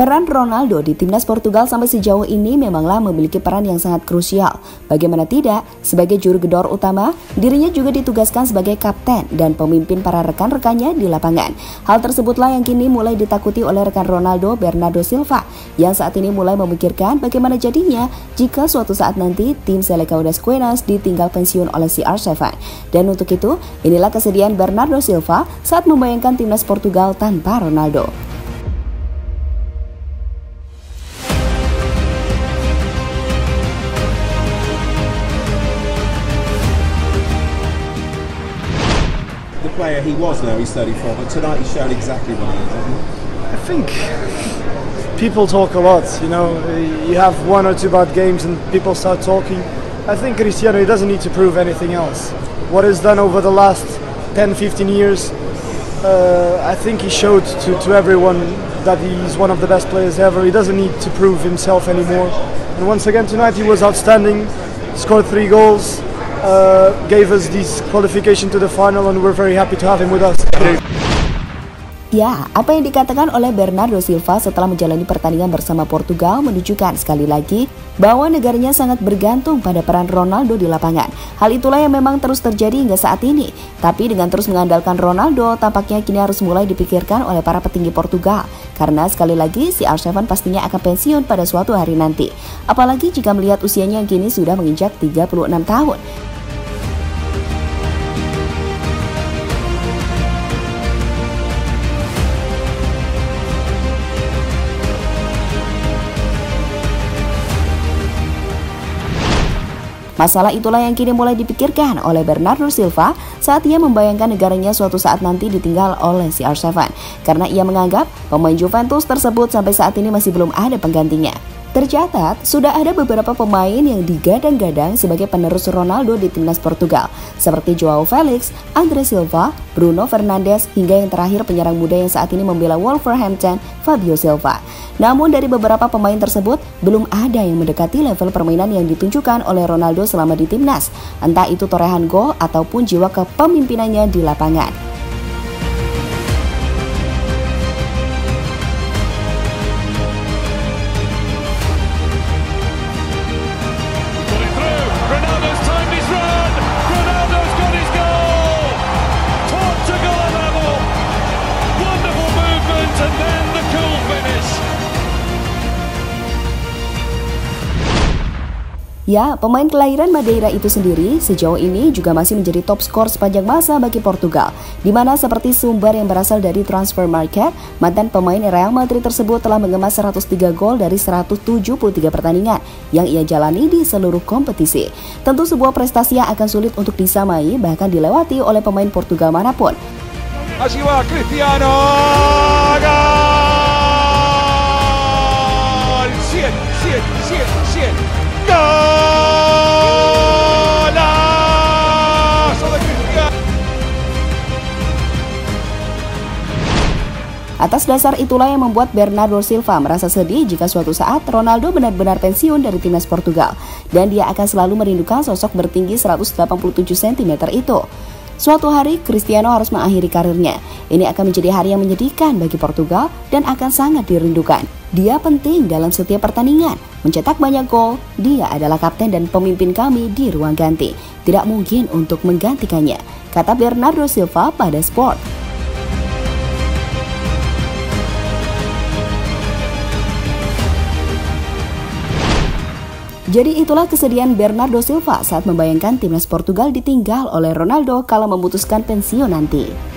Peran Ronaldo di timnas Portugal sampai sejauh ini memanglah memiliki peran yang sangat krusial. Bagaimana tidak, sebagai juru gedor utama, dirinya juga ditugaskan sebagai kapten dan pemimpin para rekan-rekannya di lapangan. Hal tersebutlah yang kini mulai ditakuti oleh rekan Ronaldo, Bernardo Silva, yang saat ini mulai memikirkan bagaimana jadinya jika suatu saat nanti tim Selecao das Coenas ditinggal pensiun oleh CR7. Dan untuk itu, inilah kesedihan Bernardo Silva saat membayangkan timnas Portugal tanpa Ronaldo. Player he was now, he's 34, but tonight he showed exactly what he is. I think people talk a lot, you know, you have one or two bad games and people start talking. I think Cristiano, he doesn't need to prove anything else. What he's done over the last 10-15 years, I think he showed to everyone that he's one of the best players ever. He doesn't need to prove himself anymore. And once again tonight he was outstanding, scored 3 goals. Gave us this qualification to the final and we're very happy to have him with us. Ya, apa yang dikatakan oleh Bernardo Silva setelah menjalani pertandingan bersama Portugal menunjukkan sekali lagi bahwa negaranya sangat bergantung pada peran Ronaldo di lapangan. Hal itulah yang memang terus terjadi hingga saat ini. Tapi dengan terus mengandalkan Ronaldo, tampaknya kini harus mulai dipikirkan oleh para petinggi Portugal. Karena sekali lagi CR7 pastinya akan pensiun pada suatu hari nanti. Apalagi jika melihat usianya yang kini sudah menginjak 36 tahun. Masalah itulah yang kini mulai dipikirkan oleh Bernardo Silva saat ia membayangkan negaranya suatu saat nanti ditinggal oleh CR7. Karena ia menganggap pemain Juventus tersebut sampai saat ini masih belum ada penggantinya. Tercatat, sudah ada beberapa pemain yang digadang-gadang sebagai penerus Ronaldo di timnas Portugal, seperti Joao Felix, Andre Silva, Bruno Fernandes, hingga yang terakhir penyerang muda yang saat ini membela Wolverhampton, Fabio Silva. Namun dari beberapa pemain tersebut, belum ada yang mendekati level permainan yang ditunjukkan oleh Ronaldo selama di timnas, entah itu torehan gol ataupun jiwa kepemimpinannya di lapangan. Ya, pemain kelahiran Madeira itu sendiri sejauh ini juga masih menjadi top skor sepanjang masa bagi Portugal, di mana seperti sumber yang berasal dari Transfer Market, mantan pemain Real Madrid tersebut telah mengemas 103 gol dari 173 pertandingan yang ia jalani di seluruh kompetisi. Tentu sebuah prestasi yang akan sulit untuk disamai bahkan dilewati oleh pemain Portugal manapun. Allí va Cristiano, gol, 100. Atas dasar itulah yang membuat Bernardo Silva merasa sedih jika suatu saat Ronaldo benar-benar pensiun dari timnas Portugal dan dia akan selalu merindukan sosok bertinggi 187 cm itu. Suatu hari Cristiano harus mengakhiri karirnya. Ini akan menjadi hari yang menyedihkan bagi Portugal dan akan sangat dirindukan. Dia penting dalam setiap pertandingan, mencetak banyak gol. Dia adalah kapten dan pemimpin kami di ruang ganti. Tidak mungkin untuk menggantikannya, kata Bernardo Silva pada Sport. Jadi itulah kesedihan Bernardo Silva saat membayangkan timnas Portugal ditinggal oleh Ronaldo kala memutuskan pensiun nanti.